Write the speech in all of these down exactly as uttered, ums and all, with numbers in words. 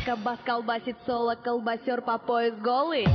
Бочка бас колбасит соло, колбасер по пояс голый.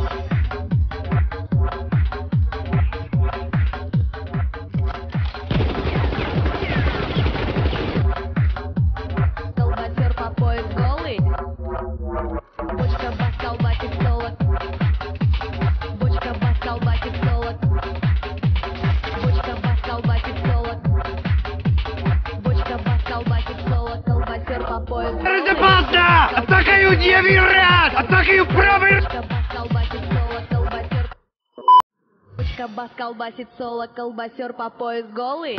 Колбасер по пояс голый. Бочка бас колбасит соло. Бочка бас колбасит соло. Бочка бас колбасит соло. Бочка бас колбасит соло, колбасер по пояс голый. Разобрался! Атакаю девять! Атакаю правый! Бочка бас колбасит соло, колбасер. Бочка бас колбасит соло, колбасер по пояс голый.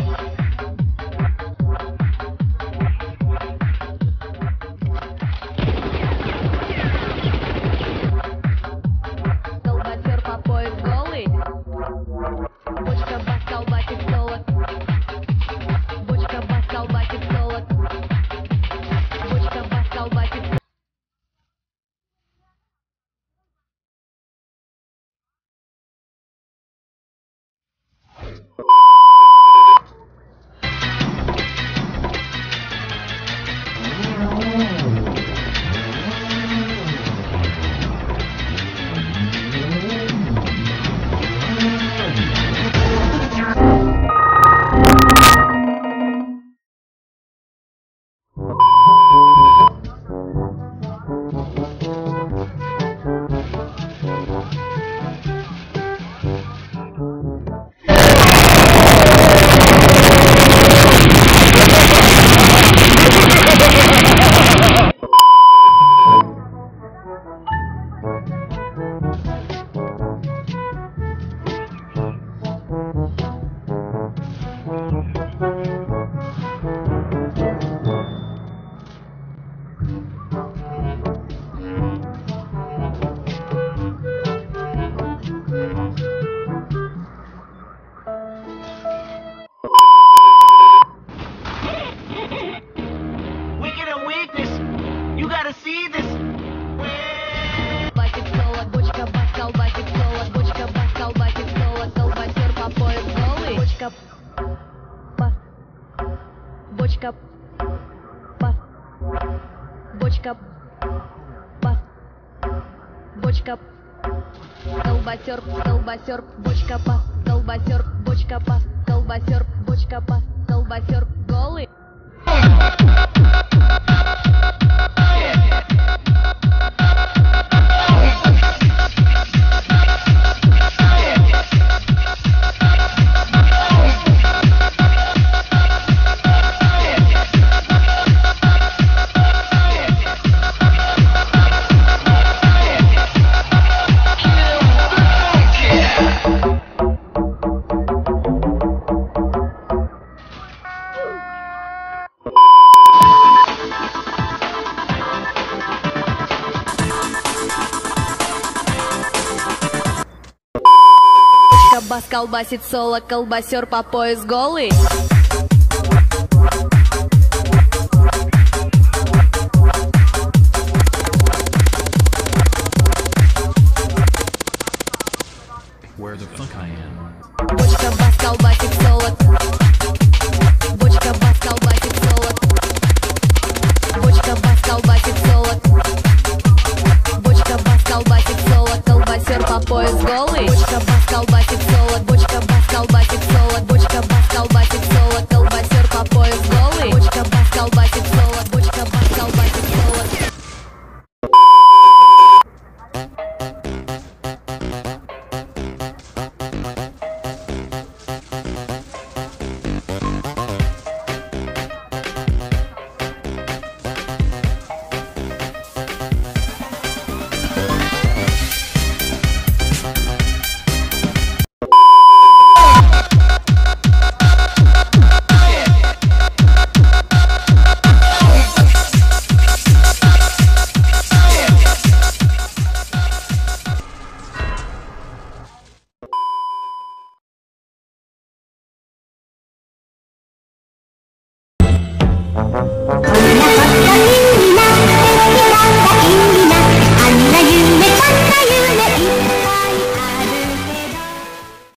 Колбасер по пояс голый. Бочка бас колбасит соло. Бочка бас колбасит соло. Бочка бас колбасит соло. Wicked and weakness. You gotta see this. Колбасит соло, бочка бас колбасит соло, бочка бас колбасит соло, колбасер по пояс голый. Бочка бас. Бочка бас. Бочка бас. Бочка. Колбасер, колбасер, бочка бас, колбасер, бочка бас, колбасер, бочка бас, колбасер голый. Бас колбасит соло, колбасер по пояс голый. Where the fuck I am? Бочка бас колбасит соло. Бочка бас колбасит соло. Бочка бас колбасит соло. Бочка бас колбасит соло, колбасер по пояс голый. Бочка бас колбасит соло, бочка бас колбасит соло, бочка бас колбасит соло, колбасер по пояс голый. Бочка бас колбасит соло, бочка бас колбасит соло. Kau nak